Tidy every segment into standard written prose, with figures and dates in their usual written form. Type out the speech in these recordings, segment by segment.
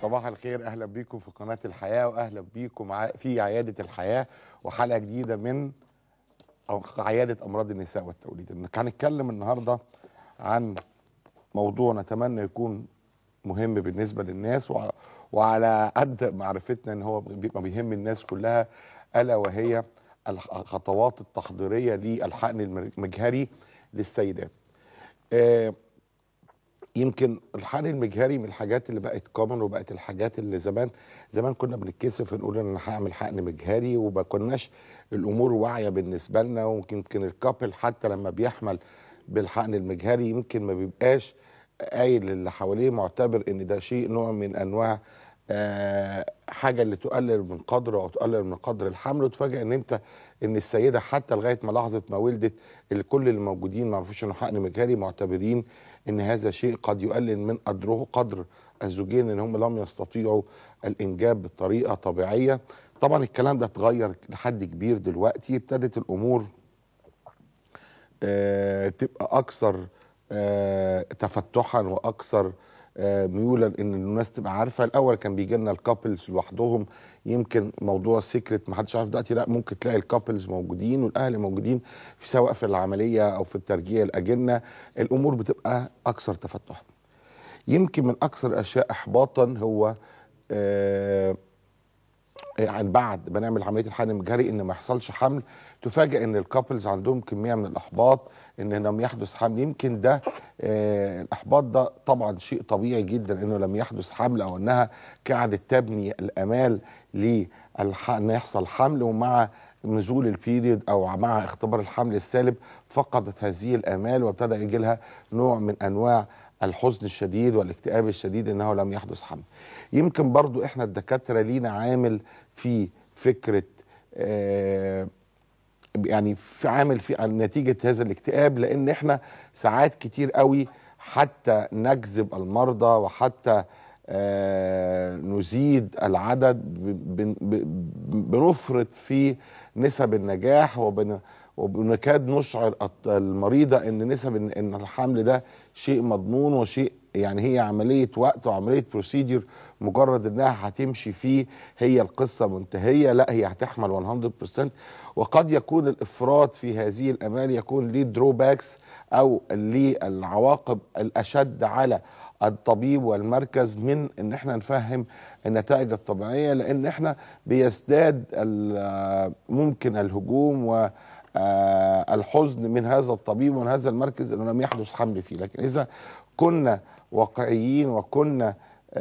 صباح الخير، اهلا بيكم في قناه الحياه واهلا بيكم في عياده الحياه وحلقه جديده من عياده امراض النساء والتوليد. هنتكلم النهارده عن موضوع نتمنى يكون مهم بالنسبه للناس وعلى قد معرفتنا ان هو بيبقى بيهم الناس كلها، الا وهي الخطوات التحضيريه للحقن المجهري للسيدات. يمكن الحقن المجهري من الحاجات اللي بقت كومن، وبقت الحاجات اللي زمان كنا بنتكسف نقول ان انا هعمل حقن مجهري، وما كناش الامور واعيه بالنسبه لنا. ويمكن الكابل حتى لما بيحمل بالحقن المجهري يمكن ما بيبقاش قايل اللي حواليه معتبر ان ده شيء نوع من انواع حاجه اللي تقلل من قدره او تقلل من قدر الحمل، وتفاجئ ان السيده حتى لغايه ما لحظه ما ولدت كل اللي موجودين ما يعرفوش انه حقن مجهري، معتبرين ان هذا شيء قد يقلل من قدر الزوجين ان هم لم يستطيعوا الانجاب بطريقه طبيعيه. طبعا الكلام ده اتغير لحد كبير دلوقتي، ابتدت الامور تبقى اكثر تفتحا واكثر ميولا ان الناس تبقى عارفه. الاول كان بيجي لنا الكابلز لوحدهم، يمكن موضوع سيكريت ما حدش عارف. دلوقتي لا، ممكن تلاقي الكابلز موجودين والاهل موجودين سواء في العمليه او في الترجيع الاجنه. الامور بتبقى اكثر تفتحا. يمكن من اكثر الاشياء احباطا هو يعني بعد ما نعمل عمليه الحقن المجهري ان ما يحصلش حمل، تفاجئ ان الكابلز عندهم كميه من الاحباط ان لم يحدث حمل. يمكن ده الاحباط ده طبعا شيء طبيعي جدا انه لم يحدث حمل، او انها قاعده تبني الامال ان يحصل حمل، ومع نزول البيريود او مع اختبار الحمل السالب فقدت هذه الامال وابتدى يجي لها نوع من انواع الحزن الشديد والاكتئاب الشديد انه لم يحدث حمل. يمكن برضو احنا الدكاتره لينا عامل في فكره يعني في عامل في نتيجه هذا الاكتئاب، لان احنا ساعات كتير قوي حتى نجذب المرضى وحتى نزيد العدد بنفرط في نسب النجاح وبنكاد نشعر المريضه ان نسب ان الحمل ده شيء مضمون وشيء يعني هي عمليه وقت وعمليه بروسيدير، مجرد انها هتمشي فيه هي القصه منتهيه. لا، هي هتحمل 100%. وقد يكون الافراط في هذه الامال يكون ليه دروباكس او ليه العواقب الاشد على الطبيب والمركز من ان احنا نفهم النتائج الطبيعيه، لان احنا بيزداد ممكن الهجوم والحزن من هذا الطبيب ومن هذا المركز انه لم يحدث حمل فيه. لكن اذا كنا واقعيين وكنا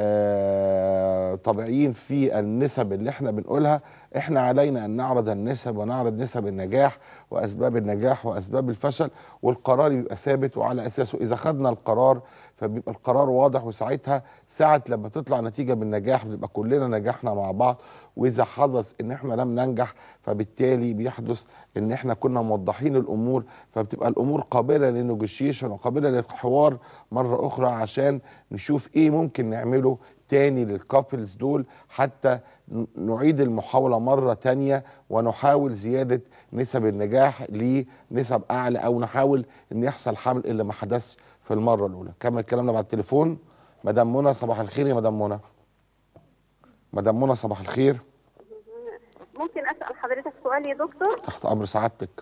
طبيعيين في النسب اللي احنا بنقولها، احنا علينا ان نعرض النسب ونعرض نسب النجاح واسباب النجاح واسباب الفشل، والقرار يبقى ثابت. وعلى اساسه اذا خدنا القرار فبيبقى القرار واضح، وساعتها ساعة لما تطلع نتيجة بالنجاح بنبقى كلنا نجحنا مع بعض. واذا حدث ان احنا لم ننجح فبالتالي بيحدث ان احنا كنا موضحين الامور، فبتبقى الامور قابلة للنيجوشيشن وقابلة للحوار مرة اخرى عشان نشوف ايه ممكن نعمله تاني للكابلز دول، حتى نعيد المحاولة مرة تانية ونحاول زيادة نسب النجاح لنسب أعلى، أو نحاول أن يحصل حمل اللي ما حدث في المرة الأولى. كمل كلامنا بعد التليفون. مدام منى، صباح الخير يا مدام منى. مدام منى صباح الخير. ممكن أسأل حضرتك سؤال يا دكتور؟ تحت أمر سعادتك.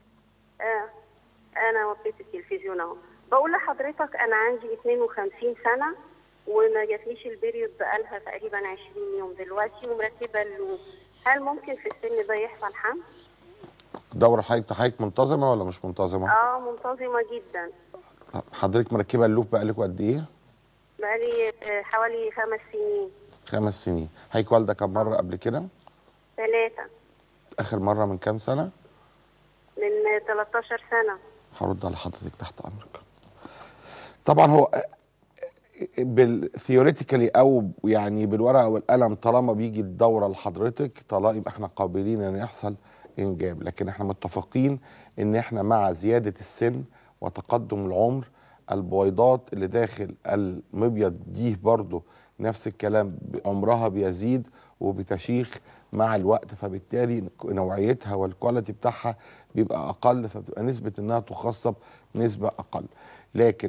أنا وطيت التلفزيون أهو. بقول لحضرتك أنا عندي 52 سنة وما جاتليش البيريود بقالها تقريبا 20 يوم دلوقتي، ومركبه اللوب. هل ممكن في السن ده يحصل حمل؟ دورة حضرتك منتظمة ولا مش منتظمة؟ منتظمة جدا. حضرتك مركبة اللوب بقالك قد ايه؟ بقالي حوالي 5 سنين. 5 سنين. حضرتك والدة كم مرة قبل كده؟ 3. آخر مرة من كام سنة؟ من 13 سنة. هرد على حضرتك تحت أمرك. طبعا هو بالثيوريتيكالي او يعني بالورقه والقلم طالما بيجي الدوره لحضرتك طالما يبقى احنا قابلين ان يحصل انجاب، لكن احنا متفقين ان احنا مع زياده السن وتقدم العمر البويضات اللي داخل المبيض دي برضو نفس الكلام عمرها بيزيد وبتشيخ مع الوقت، فبالتالي نوعيتها والكواليتي بتاعها بيبقى اقل، فبتبقى نسبه انها تخصب نسبه اقل. لكن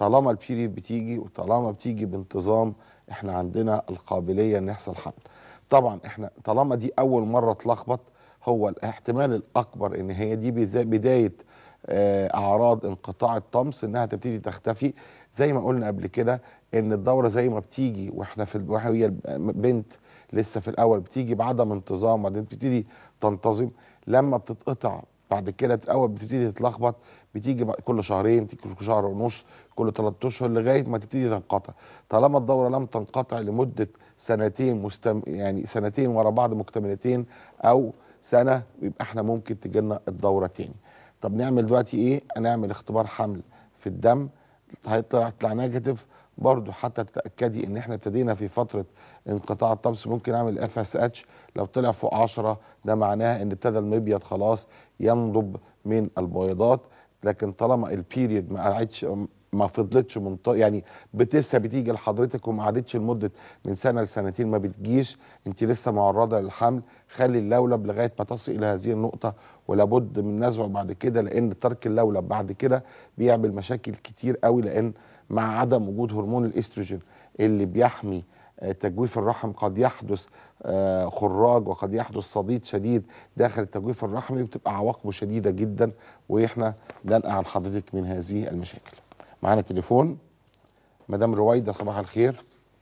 طالما البيريد بتيجي وطالما بتيجي بانتظام احنا عندنا القابليه ان يحصل حمل. طبعا احنا طالما دي اول مره تلخبط، هو الاحتمال الاكبر ان هي دي بدايه اعراض انقطاع الطمس، انها تبتدي تختفي. زي ما قلنا قبل كده ان الدوره زي ما بتيجي واحنا وهي بنت لسه في الاول بتيجي بعدم انتظام، وبعدين بتبتدي تنتظم. لما بتتقطع بعد كده في الاول بتبتدي تتلخبط، بتيجي كل شهرين، تيجي كل شهر ونص، كل 3 اشهر، لغايه ما تبتدي تنقطع. طالما الدوره لم تنقطع لمده سنتين يعني سنتين ورا بعض مكتملتين او سنه، يبقى احنا ممكن تجيلنا الدوره تاني. طب نعمل دلوقتي ايه؟ هنعمل اختبار حمل في الدم، هيطلع نيجاتيف برضو حتى تتاكدي ان احنا ابتدينا في فتره انقطاع الطمس. ممكن اعمل FSH، لو طلع فوق 10 ده معناه ان ابتدى المبيض خلاص ينضب من البويضات. لكن طالما البيريد ما فضلتش يعني لسه بتيجي لحضرتك وما عادتش لمده من سنه لسنتين ما بتجيش، انت لسه معرضه للحمل، خلي اللولب لغايه ما تصل الى هذه النقطه، ولابد من نزعه بعد كده، لان ترك اللولب بعد كده بيعمل مشاكل كتير قوي، لان مع عدم وجود هرمون الاستروجين اللي بيحمي تجويف الرحم قد يحدث خراج وقد يحدث صديد شديد داخل التجويف الرحمي، وبتبقى عواقبه شديده جدا، واحنا ننقل عن حضرتك من هذه المشاكل. معانا تليفون مدام رويده، صباح الخير.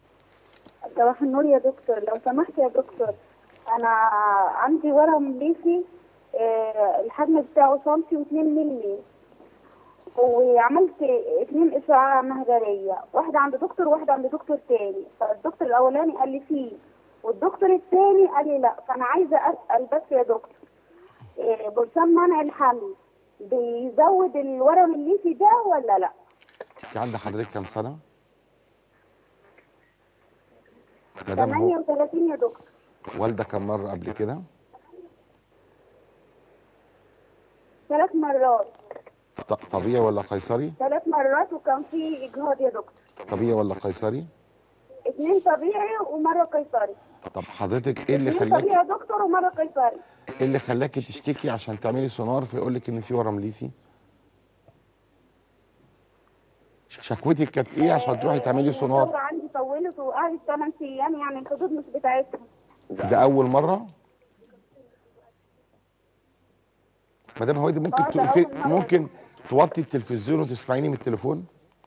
صباح النور يا دكتور. لو سمحت يا دكتور، انا عندي ورم ليفي الحجم بتاعه سنتي و2 مللي، وعملت 2 اشعه مهجريه، واحده عند دكتور وواحده عند دكتور تاني. فالدكتور الاولاني قال لي فيه والدكتور التاني قال لي لا. فانا عايزه اسال بس يا دكتور، برشام منع الحمل بيزود الورم الليفي ده ولا لا؟ انت عند حضرتك كام سنه؟ 38 يا دكتور. والده كم مره قبل كده؟ 3 مرات. طبيعي ولا قيصري؟ 3 مرات وكان في اجهاض يا دكتور. طبيعي ولا قيصري؟ 2 طبيعي ومره قيصري. طب حضرتك ايه اللي 2 خلاكي؟ طبيعي يا دكتور ومره قيصري. ايه اللي خلاكي تشتكي عشان تعملي سونار فيقول لك ان في ورم ليفي؟ شكوتك كانت ايه عشان تروحي تعملي سونار؟ الدورة عندي طولت وقعدت 8 ايام، يعني الحدود مش بتاعتها. ده اول مره؟ مدام هويدي ممكن توطي التلفزيون وتسمعيني من التليفون؟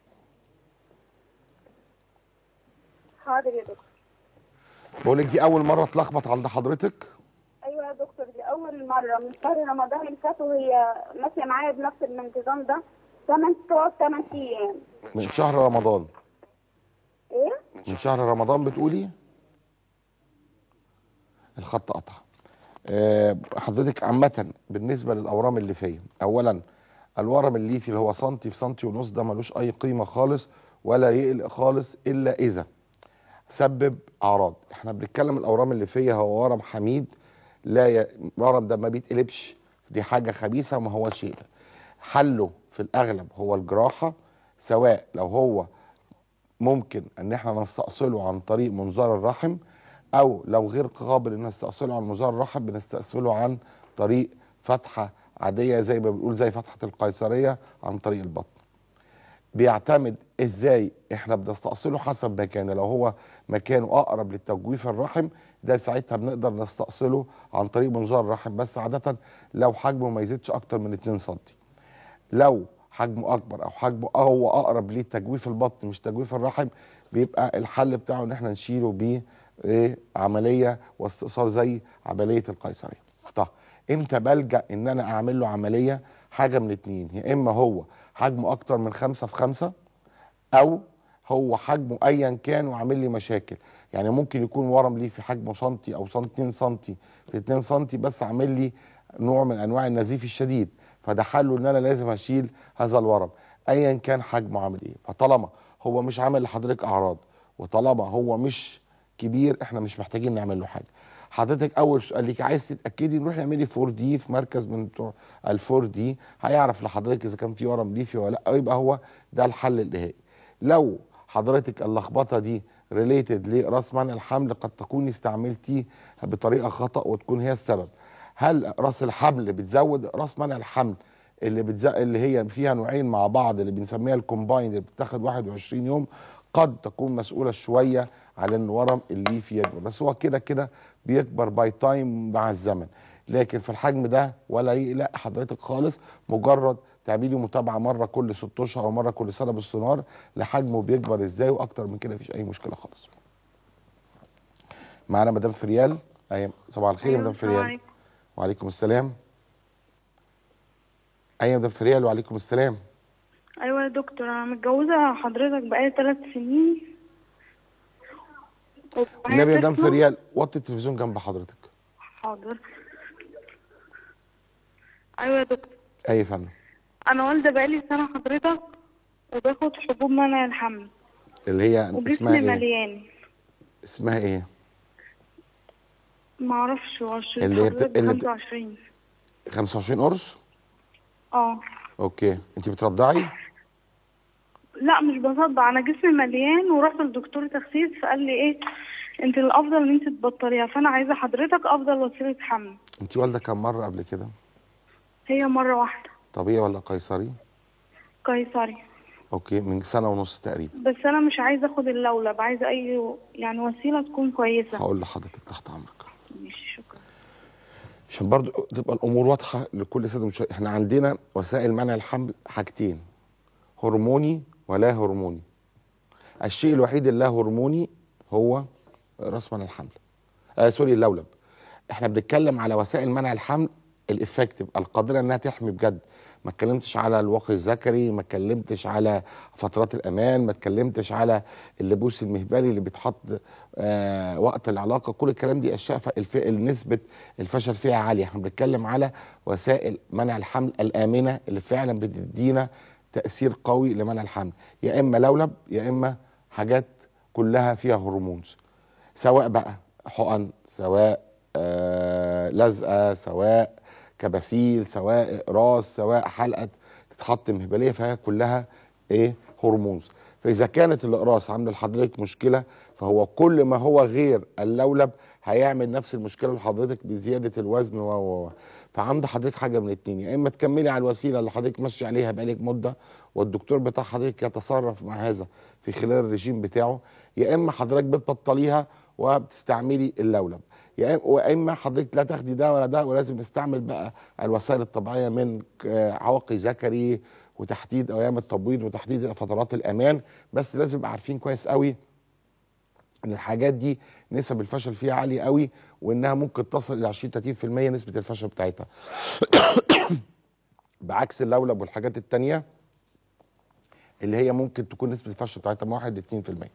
حاضر يا دكتور. بقول لك دي اول مره اتلخبط عند حضرتك؟ ايوه يا دكتور، دي اول مره من شهر رمضان اللي فات وهي ماشيه معايا بنفس الانتظام ده، 8 ايام. من شهر رمضان؟ ايه؟ من شهر رمضان بتقولي؟ الخط قطع. حضرتك عامة بالنسبة للأورام الليفية، أولا الورم الليفي اللي هو سنتي في سنتي ونص ده ملوش أي قيمة خالص ولا يقلق خالص إلا إذا سبب أعراض. احنا بنتكلم الأورام الليفية هو ورم حميد، الورم ده ما بيتقلبش، دي حاجة خبيثة وما هو شيء. حله في الأغلب هو الجراحة، سواء لو هو ممكن ان احنا نستأصله عن طريق منظار الرحم، او لو غير قابل ان نستأصله عن منظار الرحم بنستأصله عن طريق فتحة عادية زي ما بنقول زي فتحة القيصرية عن طريق البطن. بيعتمد ازاي احنا بنستأصله حسب مكانه. لو هو مكانه اقرب للتجويف الرحم ده ساعتها بنقدر نستأصله عن طريق منظار الرحم، بس عادة لو حجمه ما يزيدش اكتر من 2 سم. لو حجمه اكبر او حجمه هو اقرب لتجويف البطن مش تجويف الرحم، بيبقى الحل بتاعه ان احنا نشيله بيه عمليه واستئصال زي عمليه القيصريه. طب امتى بلجأ ان انا اعمل له عمليه؟ حاجه من 2، يا اما هو حجمه اكتر من 5 في 5، او هو حجمه ايا كان وعامل لي مشاكل. يعني ممكن يكون ورم ليه في حجمه سنتي او 2 سنتي في 2 سنتي بس عامل لي نوع من انواع النزيف الشديد، فده حله ان انا لازم اشيل هذا الورم ايا كان حجمه عامل ايه. فطالما هو مش عامل لحضرتك اعراض وطالما هو مش كبير احنا مش محتاجين نعمل له حاجه. حضرتك اول سؤال ليك عايز تتاكدي نروح اعملي 4 دي في مركز من بتوع ال4 دي، هيعرف لحضرتك اذا كان في ورم ليفي ولا لا، يبقى هو ده الحل النهائي. لو حضرتك اللخبطه دي ريليتد لراس منع الحمل قد تكوني استعملتيه بطريقه خطا وتكون هي السبب. هل راس الحمل بتزود راس منع الحمل اللي هي فيها نوعين مع بعض اللي بنسميها الكومبايند اللي بتاخد 21 يوم قد تكون مسؤوله شويه على ان ورم الليفي يكبر، بس هو كده كده بيكبر باي تايم مع الزمن. لكن في الحجم ده ولا يقلق حضرتك خالص، مجرد تعملي متابعه مره كل 6 اشهر او مره كل سنه بالسونار لحجمه بيكبر ازاي، واكتر من كده مفيش اي مشكله خالص. معانا مدام فريال. ايوه صباح الخير يا مدام فريال. وعليكم السلام. ايوه مدام فريال وعليكم السلام. ايوه يا دكتور، انا متجوزه حضرتك بقالي 3 سنين. النبي يا مدام فريال وطي التلفزيون جنب حضرتك. حاضر. ايوه يا دكتور. ايوه يا فندم. انا والده بقالي سنه حضرتك، وباخد حبوب منع الحمل اللي هي اسمها وجسمي ايه؟ مليان. اسمها ايه؟ معرفش. اللي هي 25. 25 قرص؟ اه. اوكي. انت بترضعي؟ لا مش بصدع، انا جسمي مليان ورحت لدكتور تخسيس فقال لي ايه انت الافضل ان انت تبطليها، فانا عايزه حضرتك افضل وسيله حمل. انت والده كم مره قبل كده؟ هي مره واحده. طبيعي ولا قيصري؟ قيصري. اوكي، من سنه ونص تقريبا. بس انا مش عايزه اخد اللولب، عايزه اي يعني وسيله تكون كويسه. هقول لحضرتك تحت امرك. ماشي شكرا. عشان برضو تبقى الامور واضحه لكل ساده المشاهدين، احنا عندنا وسائل منع الحمل حاجتين، هرموني ولا هرموني. الشيء الوحيد اللي لا هرموني هو راس منع الحمل. سوري، اللولب. احنا بنتكلم على وسائل منع الحمل الافكتيف القادره انها تحمي بجد. ما اتكلمتش على الوقي الذكري، ما اتكلمتش على فترات الامان، ما اتكلمتش على اللبوس المهبلي اللي بيتحط وقت العلاقه. كل الكلام دي اشياء نسبه الفشل فيها عاليه. احنا بنتكلم على وسائل منع الحمل الامنه اللي فعلا بتدينا تاثير قوي لمنع الحمل، يا اما لولب يا اما حاجات كلها فيها هرمونز، سواء بقى حقن، سواء لزقه، سواء كباسيل، سواء اقراص، سواء حلقه تتحط مهبليه، فهي كلها ايه؟ هرمونز. فاذا كانت الاقراص عامله لحضرتك مشكله، فهو كل ما هو غير اللولب هيعمل نفس المشكله لحضرتك بزياده الوزن فعند حضرتك حاجه من اتنين، يا اما تكملي على الوسيله اللي حضرتك ماشيه عليها بقالك مده والدكتور بتاع حضرتك يتصرف مع هذا في خلال الرجيم بتاعه، يا اما حضرتك بتبطليها وبتستعملي اللولب، يا اما حضرتك لا تاخدي ده ولا ده، ولازم نستعمل بقى الوسائل الطبيعيه من عواقي ذكري وتحديد ايام التبويض وتحديد فترات الامان. بس لازم نبقى عارفين كويس قوي ان الحاجات دي نسب الفشل فيها عاليه قوي، وانها ممكن تصل الى 20-30% نسبه الفشل بتاعتها. بعكس اللولب والحاجات التانيه اللي هي ممكن تكون نسبه الفشل بتاعتها من 1-2%.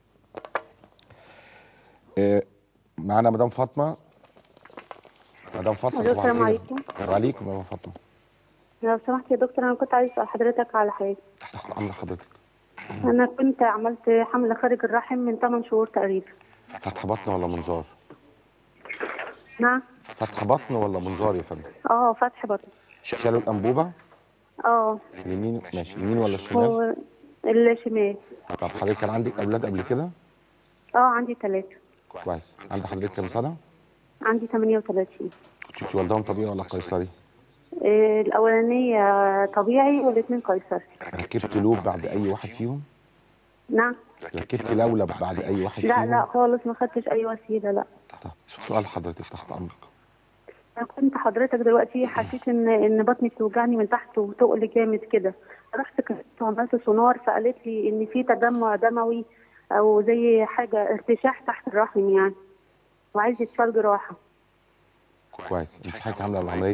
معانا مدام فاطمه. مدام فاطمه صباح الخير. السلام عليكم. وعليكم يا مدام فاطمه. لو سمحت يا دكتور، انا كنت عايز اسال حضرتك على حاجه. تحت امر حضرتك. انا كنت عملت حمل خارج الرحم من 8 شهور تقريبا. فتح بطن ولا منظار؟ نعم. فتح بطن ولا منظار يا فندم؟ فتح بطن. شالوا الانبوبه؟ اليمين ماشي، اليمين ولا الشمال؟ هو الشمال. طب حضرتك كان عندك اولاد قبل كده؟ عندي 3. كويس. عند حضرتك كام سنه؟ عندي 38. كنت والدهم طبيعي ولا قيصري؟ الاولانيه طبيعي والاثنين قيصري. ركبت لوب بعد اي واحد فيهم؟ نعم. ركبت لولب بعد اي واحد فيهم؟ لا خالص، ما خدتش اي وسيله. لا. طب سؤال حضرتك تحت امرك. انا كنت حضرتك دلوقتي حسيت ان بطني بتوجعني من تحت وتقل جامد كده، رحت عملت سونار فقالت لي ان في تجمع دموي او زي حاجه ارتشاح تحت الرحم يعني، وعايز يتشال جراحه. كويس. انت حضرتك عامله عمليه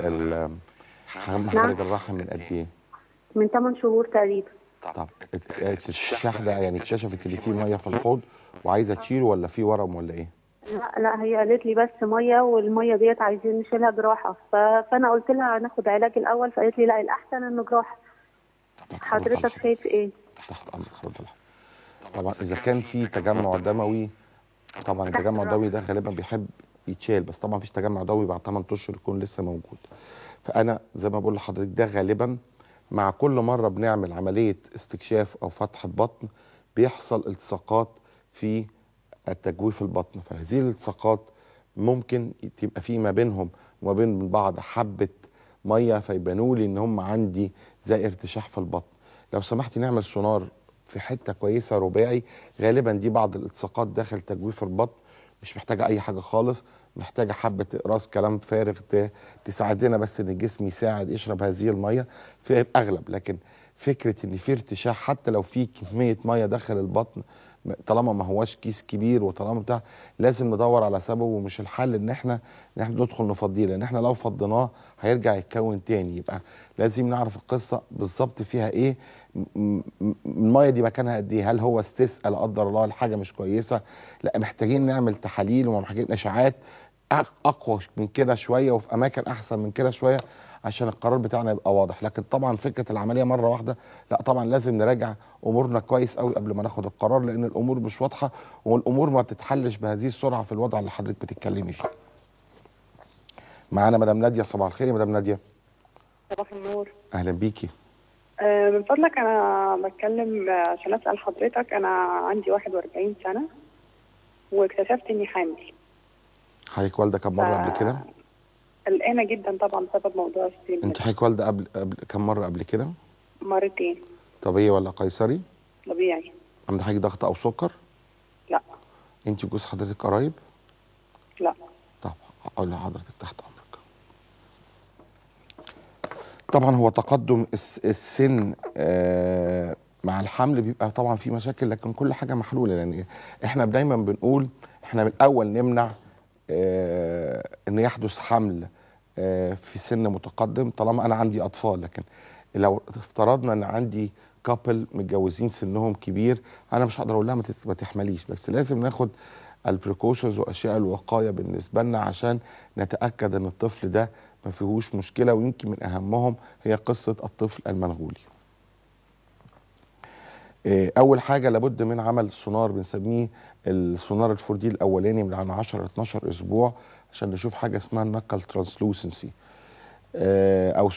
خارج الرحم من قد ايه؟ من 8 شهور تقريبا. طب الارتشاح ده يعني اكتشفت ان في ميه في الحوض وعايزه تشيله ولا في ورم ولا ايه؟ لا هي قالت لي بس ميه، والميه ديت عايزين نشيلها جراحه، فانا قلت لها ناخد علاج الاول، فقالت لي لا الاحسن انه جراحه. حضرتك شايف ايه؟ تحت امرك حضرتك. طبعا اذا كان في تجمع دموي، طبعا التجمع الدموي ده غالبا بيحب يتشال، بس طبعا مفيش تجمع دموي بعد 8 اشهر يكون لسه موجود. فانا زي ما بقول لحضرتك ده غالبا مع كل مره بنعمل عمليه استكشاف او فتح البطن بيحصل التصاقات في التجويف البطن، فهذه الالتصاقات ممكن تبقى في ما بينهم وما بين بعض حبه ميه فيبانوا لي ان هم عندي زي ارتشاح في البطن. لو سمحتي نعمل سونار في حته كويسه رباعي، غالبا دي بعض الالتصاقات داخل تجويف البطن، مش محتاجه اي حاجه خالص، محتاجه حبه راس كلام فارغ تساعدنا بس ان الجسم يساعد يشرب هذه الميه في الاغلب. لكن فكره ان في ارتشاح حتى لو في كميه ميه داخل البطن، طالما ما هواش كيس كبير وطالما بتاع، لازم ندور على سببه. ومش الحل ان احنا ندخل نفضيه، لان احنا لو فضيناه هيرجع يتكون تاني. يبقى لازم نعرف القصه بالظبط فيها ايه، الميه دي مكانها قد ايه، هل هو استسقى لا قدر الله الحاجه مش كويسه، لا محتاجين نعمل تحاليل ومحتاجين اشعاعات اقوى من كده شويه وفي اماكن احسن من كده شويه عشان القرار بتاعنا يبقى واضح. لكن طبعا فكره العمليه مره واحده لا، طبعا لازم نراجع امورنا كويس قوي قبل ما ناخد القرار، لان الامور مش واضحه والامور ما بتتحلش بهذه السرعه في الوضع اللي حضرتك بتتكلمي فيه. معانا مدام ناديه. صباح الخير يا مدام ناديه. صباح النور. اهلا بيكي. من فضلك انا بتكلم عشان اسال حضرتك، انا عندي 41 سنه واكتشفت اني حامل. حضرتك والده كم مره قبل كده؟ قلقانه جدا طبعا بسبب موضوع السن. انت حضرتك والده قبل كم مره قبل كده؟ مرتين. طبيعي ولا قيصري؟ طبيعي. عندك حضرتك ضغط او سكر؟ لا. انت وجوز حضرتك قرايب؟ لا. طب اقول لحضرتك تحت امرك. طبعا هو تقدم السن مع الحمل بيبقى طبعا في مشاكل، لكن كل حاجه محلوله. لان احنا دايما بنقول احنا من الاول نمنع ان يحدث حمل في سن متقدم طالما انا عندي اطفال. لكن لو افترضنا ان عندي كابل متجوزين سنهم كبير، انا مش هقدر اقول لها ما تحمليش، بس لازم ناخد البريكوشنز واشياء الوقايه بالنسبه لنا عشان نتاكد ان الطفل ده ما فيهوش مشكله. ويمكن من اهمهم هي قصه الطفل المنغولي. اول حاجه لابد من عمل سونار بنسميه السونار الفوردي الاولاني من 10 ل 12 اسبوع عشان نشوف حاجه اسمها النكل ترانسلوسنسي او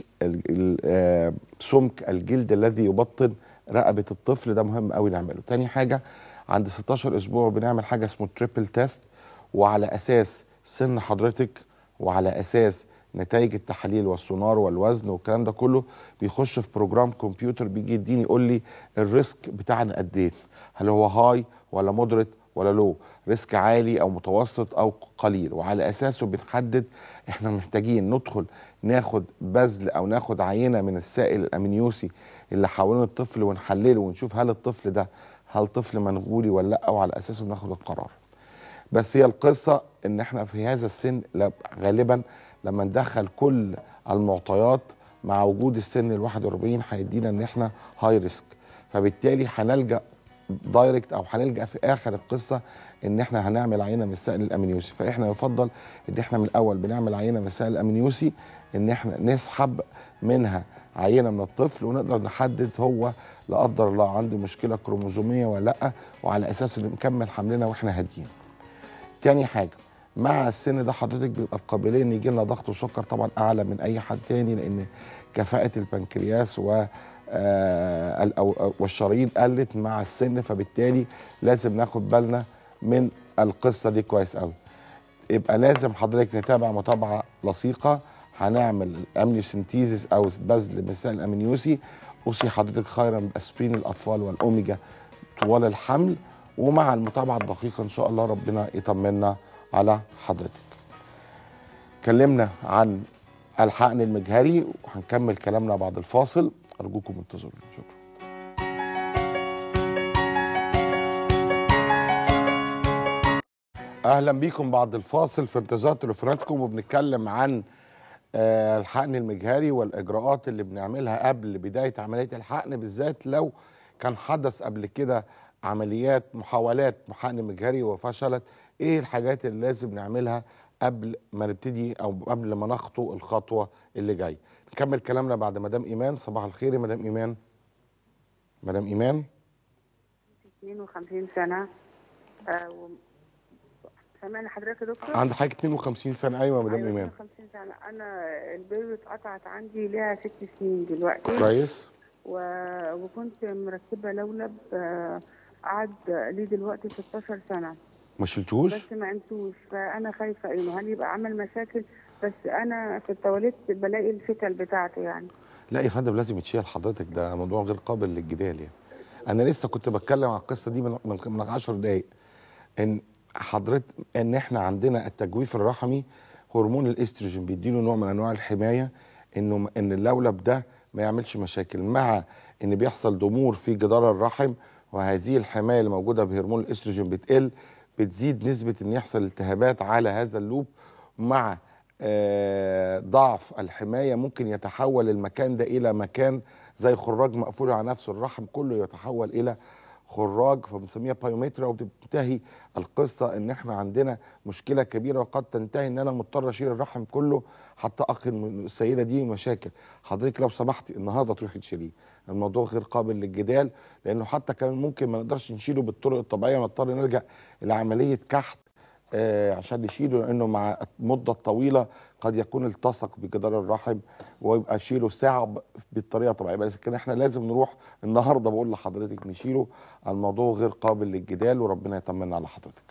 سمك الجلد الذي يبطن رقبه الطفل. ده مهم قوي نعمله. تاني حاجه عند 16 اسبوع بنعمل حاجه اسمه تريبل تيست، وعلى اساس سن حضرتك وعلى اساس نتائج التحاليل والسونار والوزن والكلام ده كله بيخش في بروجرام كمبيوتر بيجي يديني يقول لي الريسك بتاعنا قد ايه، هل هو هاي ولا مودريت ولا لو، ريسك عالي او متوسط او قليل، وعلى اساسه بنحدد احنا محتاجين ندخل ناخد بذل او ناخد عينه من السائل الامنيوسي اللي حوالين الطفل ونحلله ونشوف هل الطفل ده هل طفل منغولي ولا لا، وعلى اساسه بناخد القرار. بس هي القصه ان احنا في هذا السن غالبا لما ندخل كل المعطيات مع وجود السن ال41 هيدينا ان احنا هاي ريسك، فبالتالي هنلجا دايركت او هنلجا في اخر القصه ان احنا هنعمل عينه من السائل الامنيوسي. فاحنا يفضل ان احنا من الاول بنعمل عينه من السائل الامنيوسي ان احنا نسحب منها عينه من الطفل ونقدر نحدد هو لا قدر الله عنده مشكله كروموزوميه ولا لا، وعلى اساسه نكمل حملنا واحنا هاديين. تاني حاجه مع السن ده حضرتك بيبقى القابليه ان يجي لنا ضغط وسكر طبعا اعلى من اي حد تاني، لان كفاءه البنكرياس والشرايين قلت مع السن، فبالتالي لازم ناخد بالنا من القصه دي كويس قوي. يبقى لازم حضرتك نتابع متابعه لصيقه. هنعمل امنيوسنتيزيس او بذل من السائل الامنيوسي. اوصي حضرتك خيرا باسبرين الاطفال والاوميجا طوال الحمل، ومع المتابعه الدقيقه ان شاء الله ربنا يطمنا على حضرتك. اتكلمنا عن الحقن المجهري وهنكمل كلامنا بعد الفاصل، ارجوكم انتظروا. شكرا. اهلا بيكم بعد الفاصل في انتظار تليفوناتكم، وبنتكلم عن الحقن المجهري والاجراءات اللي بنعملها قبل بدايه عمليه الحقن، بالذات لو كان حدث قبل كده عمليات محاولات حقن مجهري وفشلت. ايه الحاجات اللي لازم نعملها قبل ما نبتدي او قبل ما نخطو الخطوه اللي جايه؟ نكمل كلامنا بعد مدام ايمان. صباح الخير يا مدام ايمان. مدام ايمان 52 سنه. سامعني حضرتك يا دكتور؟ عند حضرتك 52 سنه. ايوه يا مدام ايمان. 52 سنه. انا البيض اتقطعت عندي ليها 6 سنين دلوقتي. كويس. وكنت مركبه لولب قعد ليه دلوقتي 16 سنه. ما شلتوش؟ بس ما عملتوش، فانا خايفه انه هل يبقى عمل مشاكل بس انا في التواليت بلاقي الفتل بتاعته يعني. لا يا فندم لازم يتشيل حضرتك، ده موضوع غير قابل للجدال يعني. انا لسه كنت بتكلم عن القصه دي من 10 دقائق، ان حضرتك ان احنا عندنا التجويف الرحمي هرمون الاستروجين بيديله نوع من انواع الحمايه ان اللولب ده ما يعملش مشاكل، مع ان بيحصل ضمور في جدار الرحم، وهذه الحمايه اللي موجوده بهرمون الاستروجين بتقل، بتزيد نسبه ان يحصل التهابات على هذا اللوب، مع ضعف الحمايه ممكن يتحول المكان ده الى مكان زي خراج مقفول على نفسه، الرحم كله يتحول الى خراج، فبنسميها بايومترا، وبتنتهي القصه ان احنا عندنا مشكله كبيره، وقد تنتهي ان انا مضطر اشيل الرحم كله حتى اقي السيده دي مشاكل. حضرتك لو سمحتي النهارده تروحي تشيليه، الموضوع غير قابل للجدال، لانه حتى كمان ممكن ما نقدرش نشيله بالطرق الطبيعيه، ونضطر نلجا لعمليه كحت عشان نشيله، لانه مع المده الطويله قد يكون التصق بجدار الرحم ويبقى شيله صعب بالطريقه الطبيعيه. لكن احنا لازم نروح النهارده، بقول لحضرتك نشيله، الموضوع غير قابل للجدال، وربنا يطمنا على حضرتك.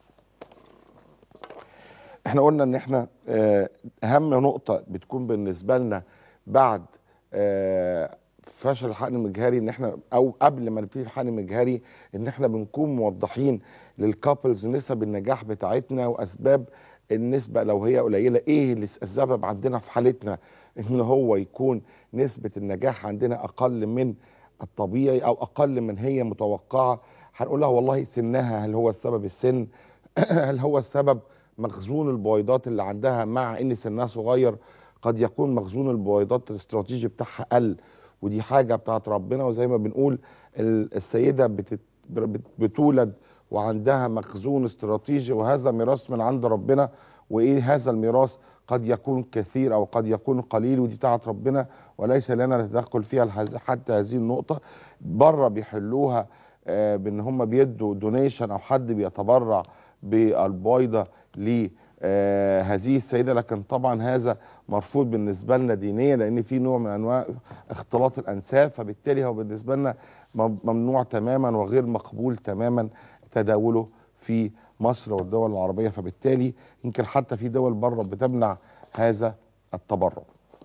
احنا قلنا ان احنا اهم نقطه بتكون بالنسبه لنا بعد فشل الحقن المجهري، ان احنا او قبل ما نبتدي الحقن المجهري، ان احنا بنكون موضحين للكابلز نسب النجاح بتاعتنا واسباب النسبه لو هي قليله، ايه اللي السبب عندنا في حالتنا ان هو يكون نسبه النجاح عندنا اقل من الطبيعي او اقل من هي متوقعه. هنقول لها والله سنها، هل هو السبب السن؟ هل هو السبب مخزون البويضات اللي عندها؟ مع ان سنها صغير قد يكون مخزون البويضات الاستراتيجي بتاعها قل، ودي حاجه بتاعت ربنا، وزي ما بنقول السيده بتولد وعندها مخزون استراتيجي، وهذا ميراث من عند ربنا، وايه هذا الميراث قد يكون كثير او قد يكون قليل، ودي بتاعت ربنا وليس لنا تدخل فيها حتى هذه النقطه. بره بيحلوها بان هم بيدوا دونيشن او حد بيتبرع بالبويضه لهذه السيده، لكن طبعا هذا مرفوض بالنسبه لنا دينيا، لان في نوع من انواع اختلاط الانساب، فبالتالي هو بالنسبه لنا ممنوع تماما وغير مقبول تماما تداوله في مصر والدول العربيه، فبالتالي يمكن حتى في دول بره بتمنع هذا التبرع.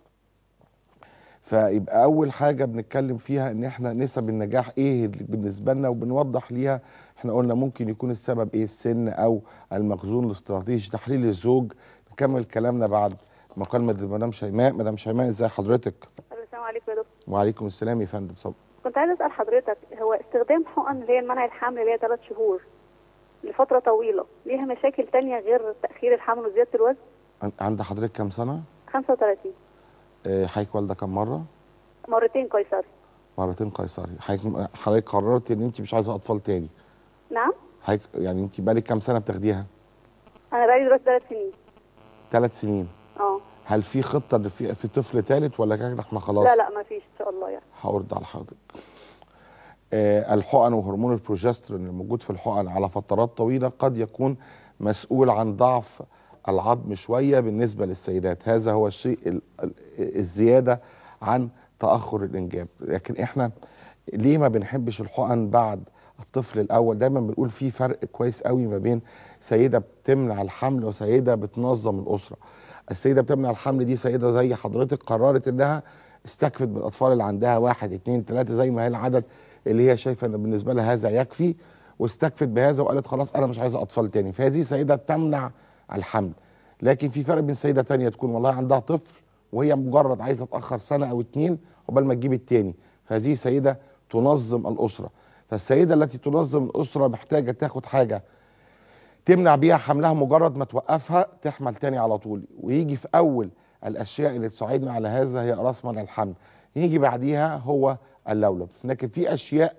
فيبقى اول حاجه بنتكلم فيها ان احنا نسب النجاح ايه بالنسبه لنا، وبنوضح ليها. احنا قلنا ممكن يكون السبب ايه، السن او المخزون الاستراتيجي، تحليل الزوج. نكمل كلامنا بعد مكالمه مدام شيماء. مدام شيماء ازي حضرتك؟ السلام عليكم يا دكتور. وعليكم السلام يا فندم. كنت عايزه اسال حضرتك، هو استخدام حقن اللي هي منع الحمل اللي هي 3 شهور لفتره طويله ليها مشاكل تانية غير تاخير الحمل وزياده الوزن؟ عند حضرتك كام سنه؟ 35. حضرتك والده كم مره؟ مرتين قيصري. مرتين قيصري. حضرتك قررتي ان انت مش عايزه اطفال تاني؟ نعم. يعني انت بقالك كام سنه بتاخديها؟ انا بقالي دلوقتي 3 سنين. 3 سنين. هل في خطه في طفل ثالث ولا كده احنا خلاص؟ لا ما فيش ان شاء الله يعني. هرد على حضرتك. الحقن وهرمون البروجسترون الموجود في الحقن على فترات طويله قد يكون مسؤول عن ضعف العظم شويه بالنسبه للسيدات، هذا هو الشيء الزياده عن تاخر الانجاب. لكن احنا ليه ما بنحبش الحقن بعد الطفل الاول؟ دايما بنقول في فرق كويس قوي ما بين سيده بتمنع الحمل وسيده بتنظم الاسره. السيده بتمنع الحمل دي سيده زي حضرتك قررت انها استكفت بالاطفال اللي عندها 1 2 3 زي ما هي العدد اللي هي شايفه ان بالنسبه لها هذا يكفي، واستكفت بهذا وقالت خلاص انا مش عايزه اطفال تاني، فهذه سيده تمنع الحمل. لكن في فرق بين سيده تانيه تكون والله عندها طفل وهي مجرد عايزه تاخر سنه او 2 عقبال ما تجيب التاني، فهذه سيده تنظم الاسره. فالسيده التي تنظم الاسره محتاجه تاخد حاجه تمنع بيها حملها، مجرد ما توقفها تحمل تاني على طول. ويجي في اول الاشياء اللي تساعدنا على هذا هي راس منع الحمل، يجي بعديها هو اللولب. لكن في اشياء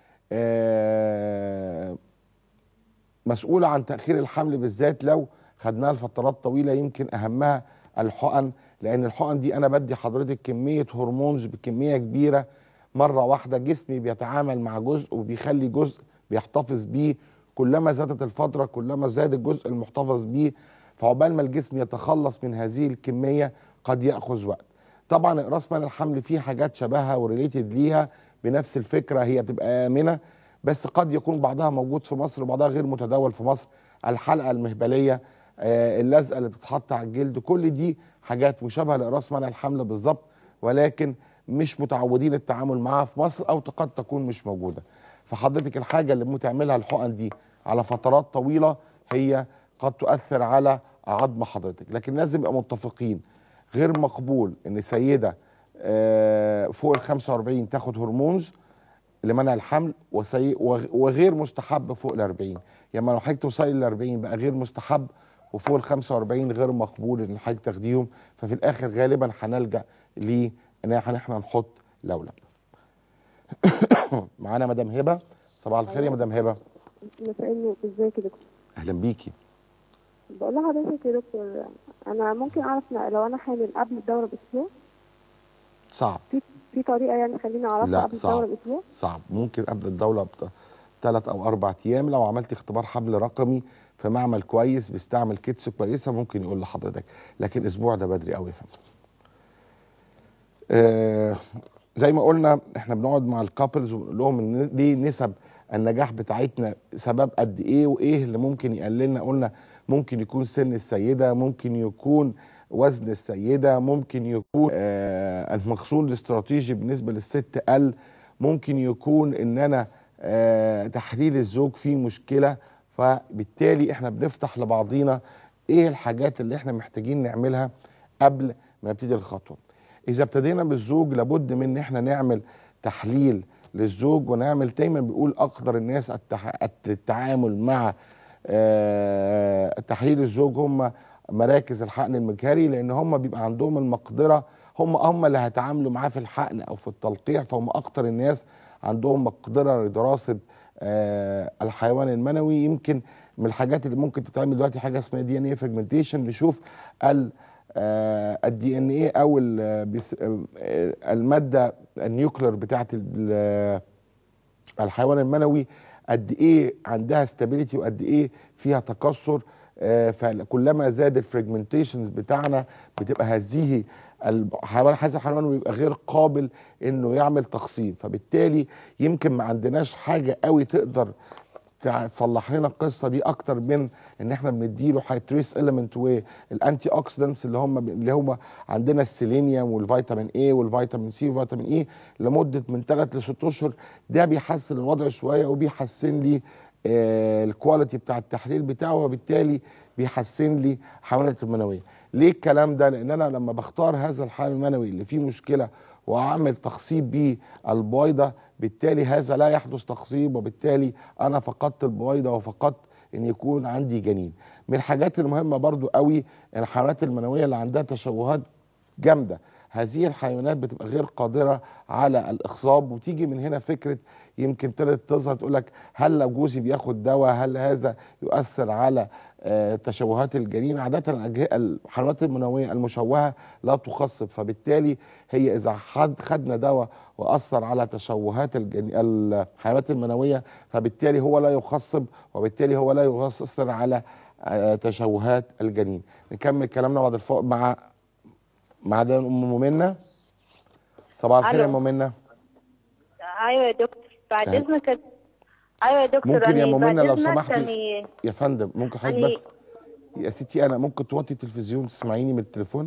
مسؤوله عن تاخير الحمل بالذات لو خدناها لفترات طويله، يمكن اهمها الحقن، لان الحقن دي انا بدي حضرتك كميه هرمونز بكميه كبيره مره واحده، جسمي بيتعامل مع جزء وبيخلي جزء بيحتفظ بيه، كلما زادت الفتره كلما زاد الجزء المحتفظ بيه، فعقبال ما الجسم يتخلص من هذه الكميه قد ياخذ وقت. طبعا راس منع الحمل فيه حاجات شبهها وريليتد ليها بنفس الفكره، هي بتبقى امنه بس قد يكون بعضها موجود في مصر وبعضها غير متداول في مصر. الحلقه المهبليه اللزقه اللي بتتحط على الجلد، كل دي حاجات مشابهه لاقراص منع الحمل بالظبط، ولكن مش متعودين التعامل معاها في مصر او قد تكون مش موجوده. فحضرتك الحاجه اللي بتعملها الحقن دي على فترات طويله هي قد تؤثر على عظم حضرتك، لكن لازم نبقى متفقين غير مقبول ان سيده فوق ال 45 تاخد هرمونز لمنع الحمل، وغير مستحب فوق ال 40. يعني لو حضرتك توصلي لل 40 بقى غير مستحب، وفوق ال 45 غير مقبول ان حضرتك تاخديهم. ففي الاخر غالبا هنلجا ل ان احنا نحط لولب. معانا مدام هبه. صباح الخير يا مدام هبه. مساء النور، ازيك يا دكتور؟ اهلا بيكي. بقول لحضرتك يا دكتور، انا ممكن اعرف لو انا حامل قبل الدوره باسبوع؟ صعب. في طريقه يعني خليني اعرفها قبل الدوره باسبوع؟ صعب. ممكن قبل الدوره ب3 أو 4 أيام لو عملت اختبار حمل رقمي في معمل كويس بيستعمل كيتس كويسه ممكن يقول لحضرتك، لكن اسبوع ده بدري قوي يا فندم. زي ما قلنا احنا بنقعد مع الكابلز ونقول لهم ان ليه نسب النجاح بتاعتنا سبب قد ايه، وايه اللي ممكن يقللنا. قلنا ممكن يكون سن السيده، ممكن يكون وزن السيده، ممكن يكون المخزون الاستراتيجي بالنسبه للست قل، ممكن يكون ان انا تحليل الزوج فيه مشكله. فبالتالي احنا بنفتح لبعضينا ايه الحاجات اللي احنا محتاجين نعملها قبل ما نبتدي الخطوه. اذا ابتدينا بالزوج لابد من ان احنا نعمل تحليل للزوج، ونعمل دايما بيقول اقدر الناس التعامل مع تحليل الزوج هم مراكز الحقن المجهري، لان هم بيبقى عندهم المقدره، هم اللي هيتعاملوا معاه في الحقن او في التلقيح، فهم اكتر الناس عندهم مقدره لدراسه الحيوان المنوي. يمكن من الحاجات اللي ممكن تتعمل دلوقتي حاجه اسمها دي ان اي فراجمنتيشن، نشوف الدي ان ايه او الماده النيوكلير بتاعت الحيوان المنوي قد ايه عندها ستابيليتي وقد ايه فيها تكسر. فكلما زاد الفراجمنتيشن بتاعنا بتبقى هذه الحيوان المنوي بيبقى غير قابل انه يعمل تقسيم، فبالتالي يمكن ما عندناش حاجه قوي تقدر تصلح لنا القصه دي اكتر من ان احنا بنديله هايتريس اليمنت والانتي اوكسيدنتس اللي هم عندنا السيلينيوم والفيتامين اي والفيتامين سي والفيتامين اي لمده من 3 ل 6 اشهر. ده بيحسن الوضع شويه وبيحسن لي الكواليتي بتاع التحليل بتاعه، وبالتالي بيحسن لي حيوانات المنويه. ليه الكلام ده؟ لان انا لما بختار هذا الحيوان المنوي اللي فيه مشكله واعمل تخصيب بيه البويضه، بالتالي هذا لا يحدث تخصيب، وبالتالي انا فقدت البويضه وفقدت ان يكون عندي جنين. من الحاجات المهمه برضو قوي الحيوانات المنويه اللي عندها تشوهات جامده، هذه الحيوانات بتبقى غير قادره على الاخصاب، وتيجي من هنا فكره يمكن ابتدت تظهر تقول لك هل لو جوزي بياخد دواء هل هذا يؤثر على تشوهات الجنين؟ عاده الحيوانات المنويه المشوهه لا تخصب، فبالتالي هي اذا خدنا دواء واثر على تشوهات الحيوانات المنويه فبالتالي هو لا يخصب، وبالتالي هو لا يؤثر على تشوهات الجنين. نكمل كلامنا بعد الفوق مع ده ام منى. صباح الخير يا ام منى. ايوه يا دكتور بعد اذنك. ايوه يا دكتور ممكن يا ام منى لو سمحتي يا فندم ممكن حضرتك بس يا ستي انا ممكن توطي التلفزيون تسمعيني من التليفون؟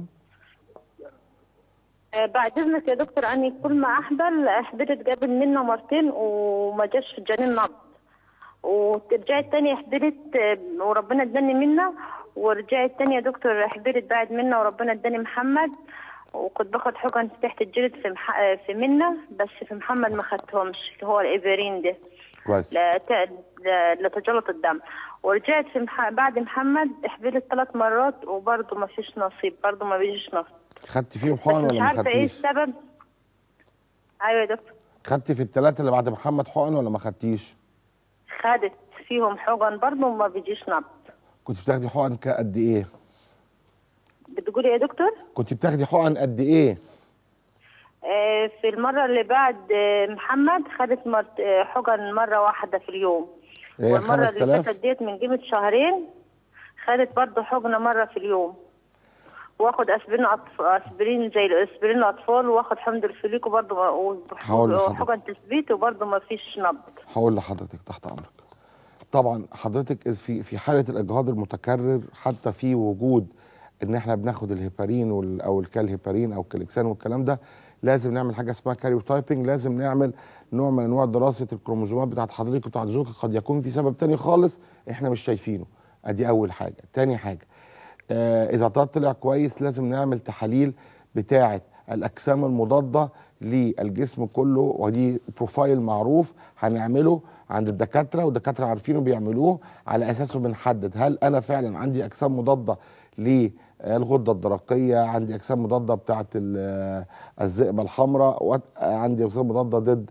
بعد اذنك يا دكتور اني كل ما حضرت قبل منه مرتين وما جاش في الجنين نبض، ورجعت تاني حضرت وربنا اداني منه، ورجعت تاني يا دكتور حضرت بعد منه وربنا اداني محمد، وكنت باخد حقن تحت الجلد في منه، بس في محمد ما خدتهمش اللي هو الإيفرين ده كويس لتجلط الدم. ورجعت بعد محمد حضرت 3 مرات وبرضه ما فيش نصيب، برضه ما بيجيش نصيب. خدتي فيهم حقن ولا ما خدتيش؟ مش عارفه ايه السبب. ايوه يا دكتور. خدتي في ال3 اللي بعد محمد حقن ولا ما خدتيش؟ خدت فيهم حقن برضه وما بيجيش نبض. كنت بتاخدي حقن قد ايه؟ بتقولي يا دكتور؟ كنت بتاخدي حقن قد ايه؟ في المره اللي بعد محمد خدت حقن مره واحده في اليوم. والمره اللي فاتت ديت من قيمه شهرين خدت برضه حقنه مره في اليوم. واخد اسبرين زي الاسبرين الاطفال، واخد حمض الفوليك وبرضه حقن تثبيت وبرضه ما فيش نبض. هقول لحضرتك تحت امرك. طبعا حضرتك في حاله الاجهاض المتكرر، حتى في وجود ان احنا بناخد الهيبارين او الكالهيبارين او الكاليكسان والكلام ده، لازم نعمل حاجه اسمها كاريوتايبنج، لازم نعمل نوع من انواع دراسه الكروموزومات بتاعت حضرتك وبتاعت زوجك، قد يكون في سبب تاني خالص احنا مش شايفينه. ادي اول حاجه. تاني حاجه، اذا طلع كويس لازم نعمل تحاليل بتاعه الاجسام المضاده للجسم كله، ودي بروفايل معروف هنعمله عند الدكاتره، والدكاتره عارفينه بيعملوه، على اساسه بنحدد هل انا فعلا عندي اجسام مضاده للغده الدرقيه، عندي اجسام مضاده بتاعه الذئبه الحمراء، عندي اجسام مضاده ضد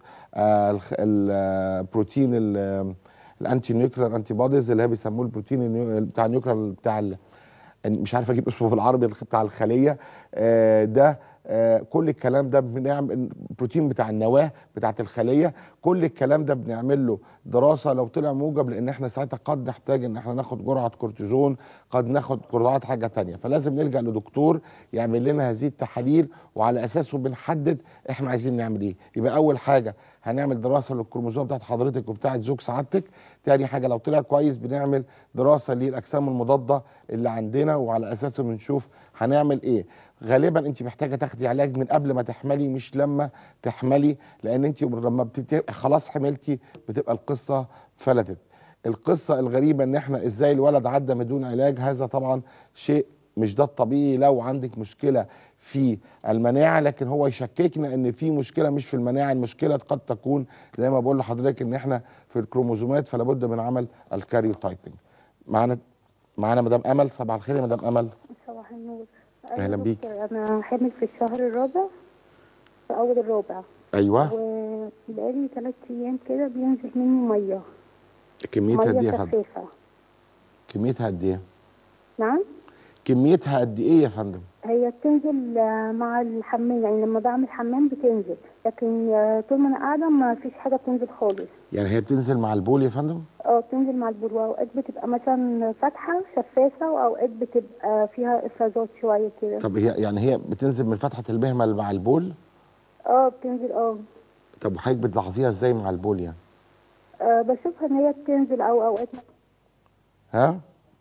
البروتين الانتي نيوكلير انتي بوديز اللي هي بيسموه البروتين بتاع النيوكلير بتاع مش عارف اجيب اسمه بالعربي بتاع الخليه. ده كل الكلام ده بنعمل البروتين بتاع النواه بتاعه الخليه، كل الكلام ده بنعمل له دراسه لو طلع موجب، لان احنا ساعتها قد نحتاج ان احنا ناخد جرعه كورتيزون، قد ناخد جرعات حاجه ثانيه، فلازم نلجا لدكتور يعمل لنا هذه التحاليل، وعلى اساسه بنحدد احنا عايزين نعمل ايه. يبقى اول حاجه هنعمل دراسه للكروموزوم بتاعت حضرتك وبتاعت زوج سعادتك. تاني حاجه لو طلع كويس بنعمل دراسه للاجسام المضاده اللي عندنا، وعلى اساسه بنشوف هنعمل ايه. غالبا انت محتاجه تاخدي علاج من قبل ما تحملي مش لما تحملي، لان انت لما خلاص حملتي بتبقى القصه فلتت. القصه الغريبه ان احنا ازاي الولد عدى بدون علاج، هذا طبعا شيء مش ده الطبيعي لو عندك مشكله في المناعه، لكن هو يشككنا ان في مشكله مش في المناعه، المشكله قد تكون زي ما بقول لحضرتك ان احنا في الكروموزومات، فلا بد من عمل الكاريوتايبنج. معانا مدام امل. صباح الخير يا مدام امل. صباح النور. اهلا بيك. انا حامل في الشهر الرابع، في اول الرابع. ايوه. وبقالي 3 ايام كده بينزل مني ميه. كميتها قد ايه يا فندم؟ خفيفه. كميتها قد ايه؟ نعم؟ كميتها قد ايه يا فندم؟ هي بتنزل مع الحمام، يعني لما بعمل حمام بتنزل، لكن طول ما انا قاعده ما فيش حاجه بتنزل خالص. يعني هي بتنزل مع البول يا فندم؟ بتنزل مع البول، واوقات بتبقى مثلا فاتحه شفافه، واوقات بتبقى فيها افرازات شويه كده. طب هي بتنزل من فتحه المهمل مع البول؟ بتنزل. طب وحضرتك بتلاحظيها ازاي مع البول يعني؟ بشوفها ان هي بتنزل او اوقات. ها؟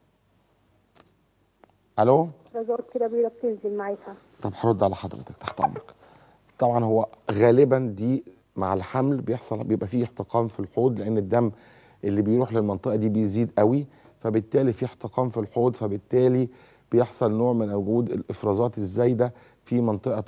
الو؟ افرازات كده بيضه بتنزل معاها. طب هرد على حضرتك تحت امرك. طبعا هو غالبا دي مع الحمل بيبقى فيه احتقان في الحوض، لان الدم اللي بيروح للمنطقه دي بيزيد قوي، فبالتالي في احتقان في الحوض، فبالتالي بيحصل نوع من وجود الافرازات الزايده في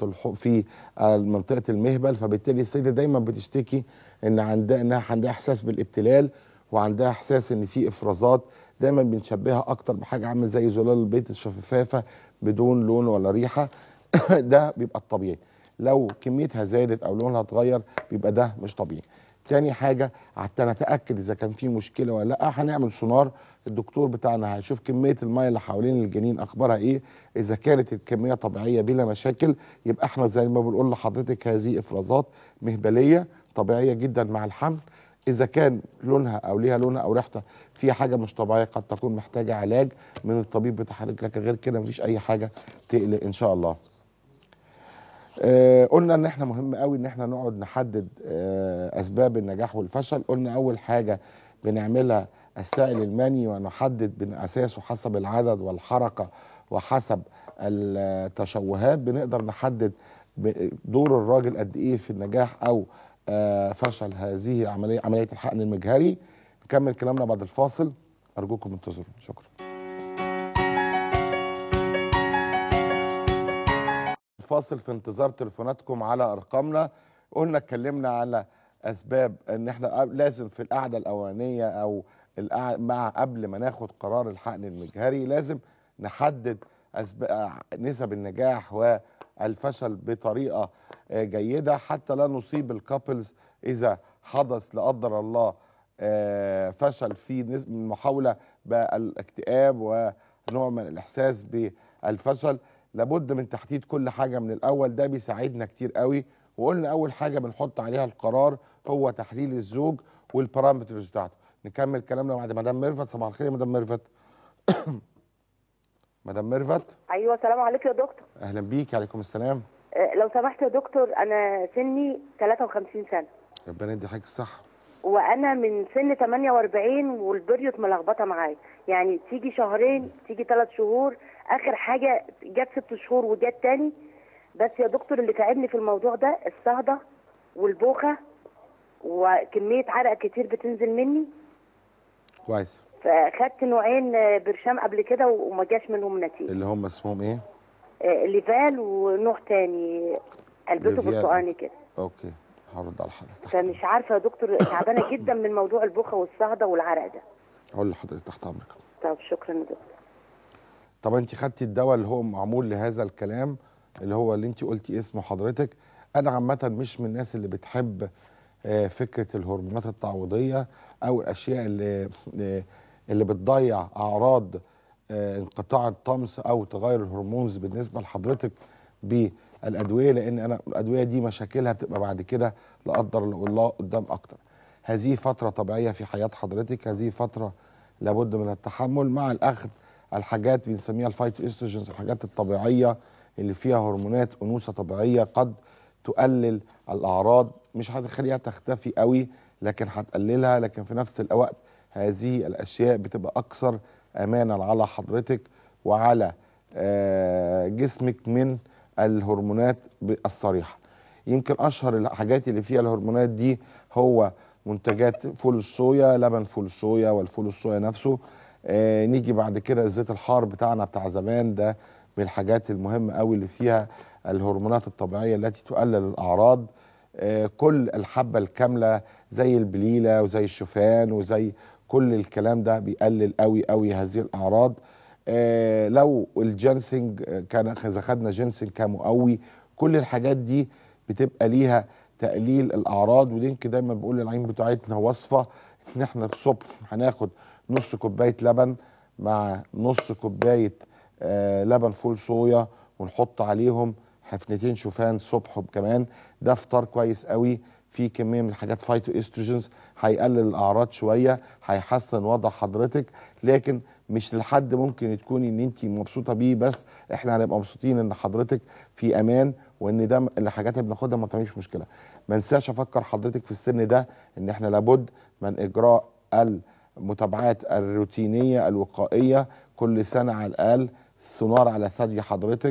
منطقه المهبل، فبالتالي السيده دايما بتشتكي ان عندها احساس بالابتلال، وعندها احساس ان في افرازات. دايما بنشبهها اكتر بحاجه عامله زي زلال البيت الشفافه بدون لون ولا ريحه. ده بيبقى الطبيعي. لو كميتها زادت او لونها اتغير بيبقى ده مش طبيعي. تاني حاجه حتى نتاكد اذا كان في مشكله ولا لا، هنعمل سونار. الدكتور بتاعنا هيشوف كميه الميه اللي حوالين الجنين اخبارها ايه. اذا كانت الكميه طبيعيه بلا مشاكل، يبقى احنا زي ما بنقول لحضرتك هذه افرازات مهبليه طبيعيه جدا مع الحمل. اذا كان لونها او ليها لونها او ريحتها فيها حاجه مش طبيعيه، قد تكون محتاجه علاج من الطبيب بتاعها، لكن غير كده مفيش اي حاجه تقلق ان شاء الله. قلنا ان احنا مهم قوي ان احنا نقعد نحدد اسباب النجاح والفشل. قلنا اول حاجه بنعملها السائل المني، ونحدد من اساسه حسب العدد والحركه وحسب التشوهات بنقدر نحدد دور الراجل قد ايه في النجاح او فشل هذه عمليه الحقن المجهري. نكمل كلامنا بعد الفاصل، ارجوكم انتظروا. شكرا. فاصل في انتظار تليفوناتكم على ارقامنا. قلنا اتكلمنا على اسباب ان احنا لازم في القعده الاولانيه او قبل ما ناخد قرار الحقن المجهري لازم نحدد نسب النجاح والفشل بطريقه جيده، حتى لا نصيب الكابلز اذا حدث لا قدر الله فشل في محاوله بالاكتئاب ونوع من الاحساس بالفشل. لابد من تحديد كل حاجه من الاول، ده بيساعدنا كتير قوي. وقلنا اول حاجه بنحط عليها القرار هو تحليل الزوج والبارامترز بتاعته. نكمل كلامنا بعد مدام ميرفت. صباح الخير يا مدام ميرفت. مدام ميرفت. ايوه السلام عليكم يا دكتور. اهلا بيك. عليكم السلام. لو سمحت يا دكتور، انا سني 53 سنه. ربنا يدي حضرتك الصحه. وانا من سن 48 والبريود ملخبطه معايا، يعني تيجي شهرين تيجي 3 شهور، اخر حاجه جت 6 شهور وجت تاني. بس يا دكتور اللي تعبني في الموضوع ده الصهده والبوخه وكميه عرق كتير بتنزل مني. كويس. فاخدت نوعين برشام قبل كده وما جاش منهم نتيجه. اللي هم اسمهم ايه؟ ليفال ونوع تاني قلبته برتقاني كده. اوكي هرد على حضرتك. فمش عارفه يا دكتور، تعبانه جدا من موضوع البوخه والصهده والعرق ده. هقول لحضرتك تحت امرك. طب شكرا يا دكتور. طب انت خدتي الدواء اللي هو معمول لهذا الكلام، اللي هو اللي انت قلتي اسمه حضرتك. انا عامه مش من الناس اللي بتحب فكره الهرمونات التعويضيه او الاشياء اللي بتضيع اعراض انقطاع الطمس او تغير الهرمونز بالنسبه لحضرتك بالادويه، لان انا الادويه دي مشاكلها بتبقى بعد كده لا قدر الله قدام اكتر. هذه فتره طبيعيه في حياه حضرتك، هذه فتره لابد من التحمل مع الاخذ الحاجات بنسميها الفايتو استروجينز، الحاجات الطبيعيه اللي فيها هرمونات انوثه طبيعيه قد تقلل الاعراض، مش هتخليها تختفي قوي لكن هتقللها، لكن في نفس الوقت هذه الاشياء بتبقى اكثر امانا على حضرتك وعلى جسمك من الهرمونات الصريحه. يمكن اشهر الحاجات اللي فيها الهرمونات دي هو منتجات فول الصويا، لبن فول الصويا والفول الصويا نفسه. نيجي بعد كده الزيت الحار بتاعنا بتاع زمان، ده من الحاجات المهمه قوي اللي فيها الهرمونات الطبيعيه التي تقلل الاعراض. كل الحبه الكامله زي البليله وزي الشوفان وزي كل الكلام ده بيقلل قوي قوي هذه الاعراض. لو الجنسنج كان اذا خدنا جنسنج كمقوي، كل الحاجات دي بتبقى ليها تقليل الاعراض. ويمكن دايما بقول للعين بتاعتنا وصفه ان احنا الصبح هناخد نص كوبايه لبن مع نص كوبايه لبن فول صويا ونحط عليهم حفنتين شوفان الصبح كمان. ده فطار كويس قوي فيه كميه من الحاجات فايتو استروجينز، هيقلل الاعراض شويه، هيحسن وضع حضرتك، لكن مش لحد ممكن تكوني ان انت مبسوطه بيه، بس احنا هنبقى مبسوطين ان حضرتك في امان وان ده الحاجات اللي بناخدها ما بتعملش مشكله. ما انساش افكر حضرتك في السن ده ان احنا لابد من اجراء المتابعات الروتينيه الوقائيه كل سنه على الاقل، سونار على ثدي حضرتك،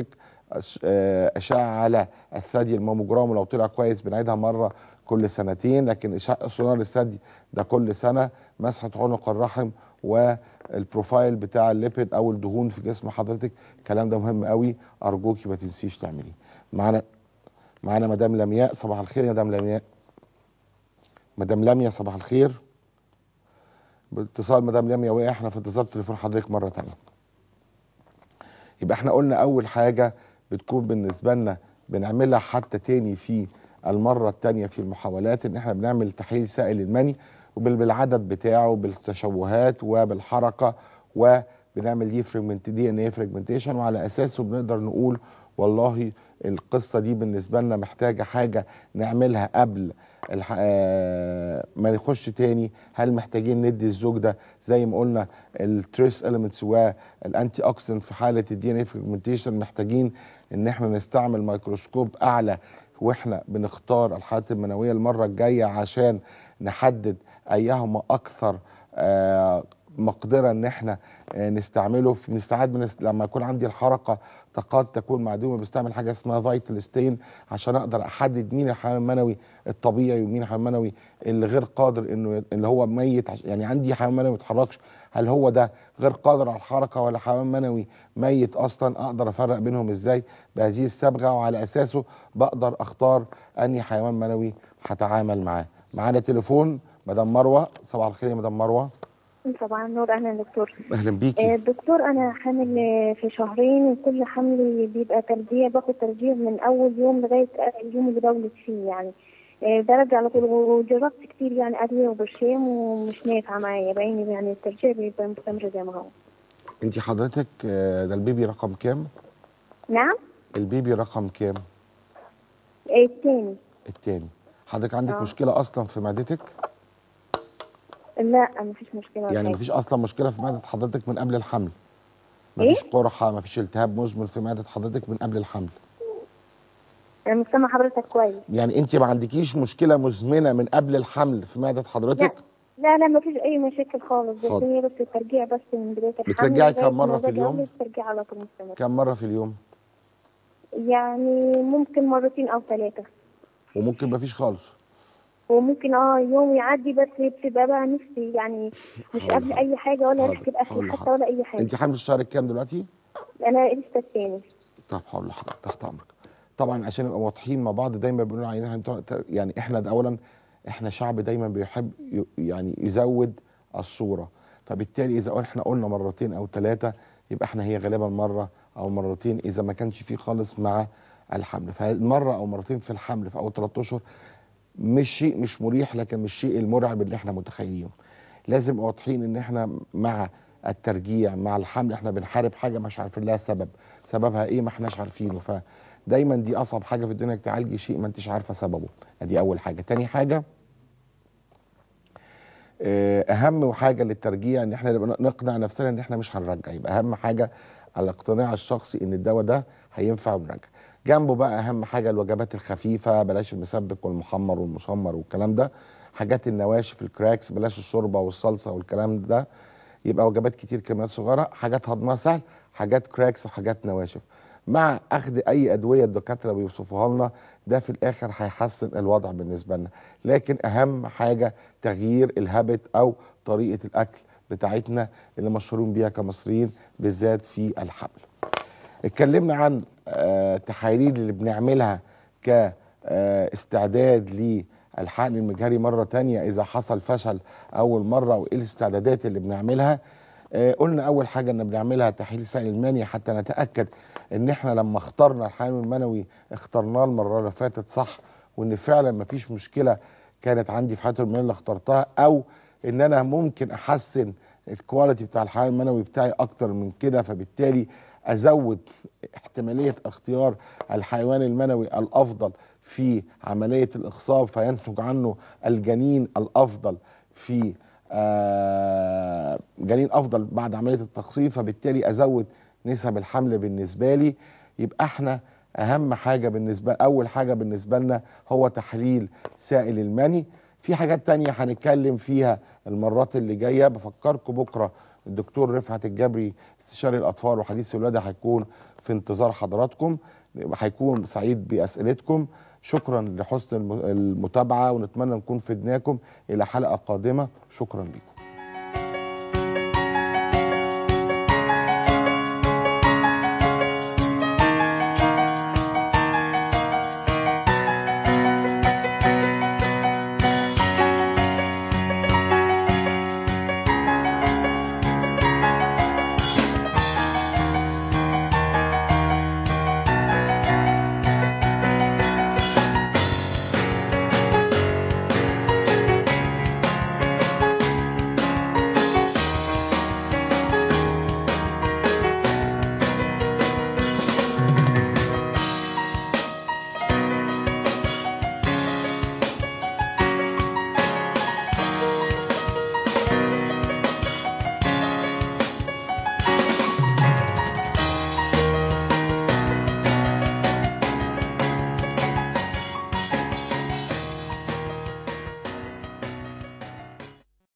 اشعه على الثدي الماموجرام، ولو طلع كويس بنعيدها مره كل سنتين، لكن سونار الثدي ده كل سنه، مسحه عنق الرحم والبروفايل بتاع الليبيد او الدهون في جسم حضرتك، الكلام ده مهم قوي، ارجوكي ما تنسيش تعمليه. معانا مدام لمياء. صباح الخير يا مدام لمياء. مدام لمياء صباح الخير. باتصال مدام لمياء وقع، احنا في انتظار تليفون حضرتك مره ثانيه. يبقى احنا قلنا اول حاجه بتكون بالنسبه لنا بنعملها حتى تاني في المره الثانيه في المحاولات، ان احنا بنعمل تحليل سائل المني وبالعدد بتاعه بالتشوهات وبالحركه، وبنعمل دي ان ايه فريجمنتيشن، وعلى اساسه بنقدر نقول والله القصه دي بالنسبه لنا محتاجه حاجه نعملها قبل ما نخش تاني. هل محتاجين ندي الزوج ده زي ما قلنا التريس اليمنتس والانتي اوكسيدنت في حاله الدي ان اي فريجمنتيشن، محتاجين ان احنا نستعمل ميكروسكوب اعلى واحنا بنختار الحالات المنويه المره الجايه عشان نحدد ايهما اكثر مقدره ان احنا نستعمله. بنستعد لما يكون عندي الحركه قد تكون معدومه، بستعمل حاجه اسمها فايتال ستين عشان اقدر احدد مين الحيوان المنوي الطبيعي ومين الحيوان المنوي اللي غير قادر انه اللي هو ميت. يعني عندي حيوان منوي ما بيتحركش، هل هو ده غير قادر على الحركه ولا حيوان منوي ميت اصلا؟ اقدر افرق بينهم ازاي بهذه الصبغه، وعلى اساسه بقدر اختار انهي حيوان منوي هتعامل معاه. معانا تليفون مدام مروه. صباح الخير يا مدام مروه. صباح النور. اهلا دكتور. اهلا بيكي. دكتور انا حامل في شهرين، وكل حمل بيبقى ترجيع، باخد ترجيع من اول يوم لغايه اليوم اللي بولد فيه، يعني برجع على طول، وجربت كتير يعني ادويه وبرشام ومش نافعه معايا، بعيني يعني الترجيع بيبقى مستمر زي ما هو. انت حضرتك ده البيبي رقم كام؟ نعم البيبي رقم كام؟ الثاني. الثاني. حضرتك عندك مشكله اصلا في معدتك؟ لا مفيش مشكله. يعني مفيش اصلا مشكله في معده حضرتك من قبل الحمل؟ مفيش قرحه، مفيش التهاب مزمن في معده حضرتك من قبل الحمل؟ انا مش سامعه حضرتك كويس. يعني انت ما عندكيش مشكله مزمنه من قبل الحمل في معده حضرتك؟ لا ما فيش اي مشاكل خالص، بس هي بس الترجيع بس من بدايه الحمل. بترجعي كم مره في اليوم؟ بترجع على طول مستمر. كم مره في اليوم؟ يعني ممكن مرتين او 3. وممكن ما فيش خالص؟ وممكن يوم يعدي بس بتبقى بقى نفسي يعني مش قبل اي حاجه ولا ريحه الاكل حتى ولا اي حاجه. انت حامل الشهر الكام دلوقتي؟ انا لسه الثاني. طب حاول لحضرتك تحت امرك. طبعا عشان نبقى واضحين مع بعض، دايما بيقولوا علينا يعني احنا ده اولا احنا شعب دايما بيحب يعني يزود الصوره، فبالتالي اذا احنا قلنا مرتين او 3 يبقى احنا هي غالبا مره او مرتين اذا ما كانش فيه خالص مع الحمل. فمره او مرتين في الحمل في اول 3 اشهر مش شيء مش مريح، لكن مش الشيء المرعب اللي احنا متخيلينه. لازم واضحين ان احنا مع الترجيع مع الحمل احنا بنحارب حاجه مش عارفين لها سبب، سببها ايه ما احناش عارفينه. فدايما دي اصعب حاجه في الدنيا انك تعالجي شيء ما انتش عارفه سببه. دي اول حاجه. تاني حاجه اهم حاجه للترجيع ان احنا نقنع نفسنا ان احنا مش هنرجع. يبقى اهم حاجه الاقتناع الشخصي ان الدواء ده هينفع ونرجع. جنبه بقى اهم حاجه الوجبات الخفيفه، بلاش المسبك والمحمر والمشمر والكلام ده. حاجات النواشف الكراكس، بلاش الشوربه والصلصه والكلام ده. يبقى وجبات كتير كميات صغيره، حاجات هضمها سهل، حاجات كراكس وحاجات نواشف. مع اخذ اي ادويه الدكاتره بيوصفوها لنا، ده في الاخر هيحسن الوضع بالنسبه لنا. لكن اهم حاجه تغيير الهابت او طريقه الاكل بتاعتنا اللي مشهورين بيها كمصريين بالذات في الحمل. اتكلمنا عن تحاليل اللي بنعملها كاستعداد للحقن المجهري مره تانية اذا حصل فشل اول مره، وايه الاستعدادات اللي بنعملها. قلنا اول حاجه ان بنعملها تحليل سائل المني حتى نتاكد ان احنا لما اخترنا الحيوان المنوي اخترناه المره اللي فاتت صح، وان فعلا مفيش مشكله كانت عندي في حيوان المنوي اللي اخترتها، او ان انا ممكن احسن الكواليتي بتاع الحيوان المنوي بتاعي اكتر من كده، فبالتالي ازود احتماليه اختيار الحيوان المنوي الافضل في عمليه الاخصاب فينتج عنه الجنين الافضل في جنين افضل بعد عمليه التخصيب، فبالتالي ازود نسب الحمل بالنسبه لي. يبقى احنا اهم حاجه اول حاجه بالنسبه لنا هو تحليل سائل المني. في حاجات تانية هنتكلم فيها المرات اللي جايه. بفكركم بكره الدكتور رفعت الجبري استشاري الاطفال وحديث الولاده هيكون في انتظار حضراتكم، هيكون سعيد باسئلتكم. شكرا لحسن المتابعه، ونتمنى نكون فدناكم. الى حلقه قادمه. شكرا لكم.